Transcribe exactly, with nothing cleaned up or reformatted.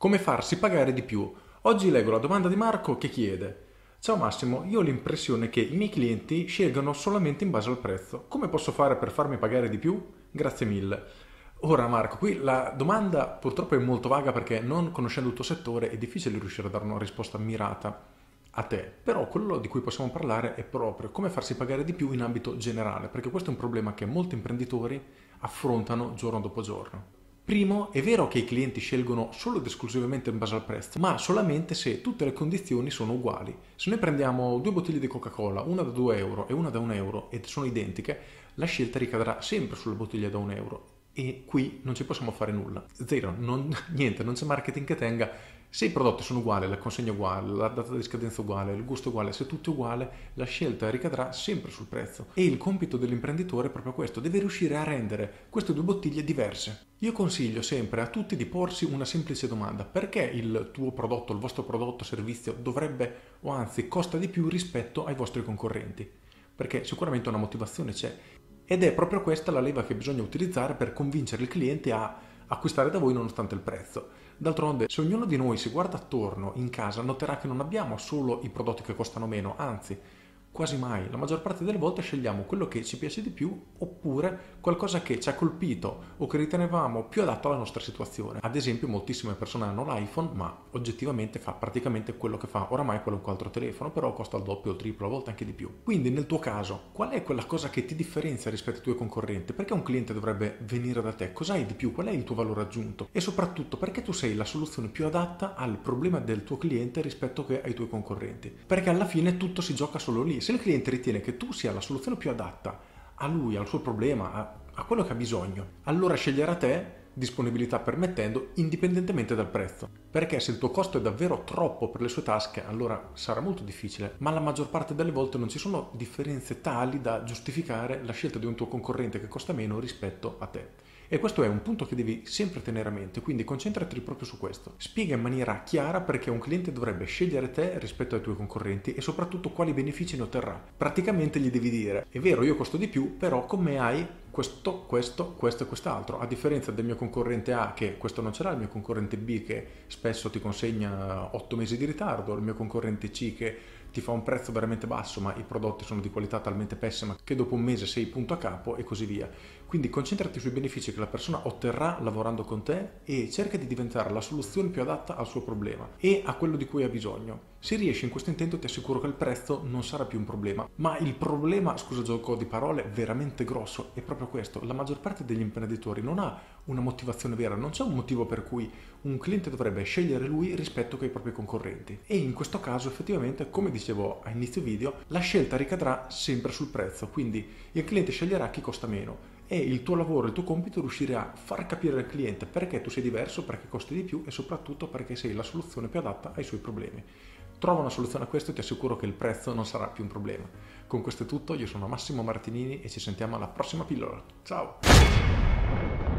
Come farsi pagare di più? Oggi leggo la domanda di Marco che chiede: Ciao Massimo, io ho l'impressione che i miei clienti scelgano solamente in base al prezzo. Come posso fare per farmi pagare di più? Grazie mille. Ora Marco, qui la domanda purtroppo è molto vaga perché non conoscendo il tuo settore è difficile riuscire a dare una risposta mirata a te, però quello di cui possiamo parlare è proprio come farsi pagare di più in ambito generale, perché questo è un problema che molti imprenditori affrontano giorno dopo giorno. Primo, è vero che i clienti scelgono solo ed esclusivamente in base al prezzo, ma solamente se tutte le condizioni sono uguali. Se noi prendiamo due bottiglie di Coca-Cola, una da due euro e una da un euro, ed sono identiche, la scelta ricadrà sempre sulla bottiglia da un euro. E qui non ci possiamo fare nulla. Zero, non, niente, non c'è marketing che tenga. Se i prodotti sono uguali, la consegna è uguale, la data di scadenza è uguale, il gusto è uguale, se tutto è uguale, la scelta ricadrà sempre sul prezzo. E il compito dell'imprenditore è proprio questo, deve riuscire a rendere queste due bottiglie diverse. Io consiglio sempre a tutti di porsi una semplice domanda: perché il tuo prodotto, il vostro prodotto, servizio dovrebbe o anzi costa di più rispetto ai vostri concorrenti? Perché sicuramente una motivazione c'è. Ed è proprio questa la leva che bisogna utilizzare per convincere il cliente a acquistare da voi nonostante il prezzo. D'altronde, se ognuno di noi si guarda attorno in casa, noterà che non abbiamo solo i prodotti che costano meno, anzi, quasi mai, la maggior parte delle volte scegliamo quello che ci piace di più oppure qualcosa che ci ha colpito o che ritenevamo più adatto alla nostra situazione. Ad esempio, moltissime persone hanno l'iPhone, ma oggettivamente fa praticamente quello che fa oramai qualunque altro telefono, però costa il doppio, il triplo, a volte anche di più. Quindi nel tuo caso, qual è quella cosa che ti differenzia rispetto ai tuoi concorrenti? Perché un cliente dovrebbe venire da te? Cos'hai di più? Qual è il tuo valore aggiunto? E soprattutto, perché tu sei la soluzione più adatta al problema del tuo cliente rispetto che ai tuoi concorrenti? Perché alla fine tutto si gioca solo lì. Se il cliente ritiene che tu sia la soluzione più adatta a lui, al suo problema, a, a quello che ha bisogno, allora sceglierà te, disponibilità permettendo, indipendentemente dal prezzo. Perché se il tuo costo è davvero troppo per le sue tasche, allora sarà molto difficile, ma la maggior parte delle volte non ci sono differenze tali da giustificare la scelta di un tuo concorrente che costa meno rispetto a te. E questo è un punto che devi sempre tenere a mente, quindi concentrati proprio su questo. Spiega in maniera chiara perché un cliente dovrebbe scegliere te rispetto ai tuoi concorrenti e soprattutto quali benefici ne otterrà. Praticamente gli devi dire: è vero, io costo di più, però con me hai questo, questo, questo e quest'altro. A differenza del mio concorrente A che questo non ce l'ha, il mio concorrente B che spesso ti consegna otto mesi di ritardo, il mio concorrente C che ti fa un prezzo veramente basso ma i prodotti sono di qualità talmente pessima che dopo un mese sei punto a capo e così via. Quindi concentrati sui benefici che la persona otterrà lavorando con te e cerca di diventare la soluzione più adatta al suo problema e a quello di cui ha bisogno. Se riesci in questo intento ti assicuro che il prezzo non sarà più un problema, ma il problema, scusa il gioco di parole, veramente grosso è proprio questo: la maggior parte degli imprenditori non ha una motivazione vera, non c'è un motivo per cui un cliente dovrebbe scegliere lui rispetto ai propri concorrenti. E in questo caso effettivamente, come dicevo a inizio video, la scelta ricadrà sempre sul prezzo, quindi il cliente sceglierà chi costa meno. E il tuo lavoro, il tuo compito è riuscire a far capire al cliente perché tu sei diverso, perché costi di più e soprattutto perché sei la soluzione più adatta ai suoi problemi. Trova una soluzione a questo e ti assicuro che il prezzo non sarà più un problema. Con questo è tutto, io sono Massimo Martinini e ci sentiamo alla prossima pillola. Ciao!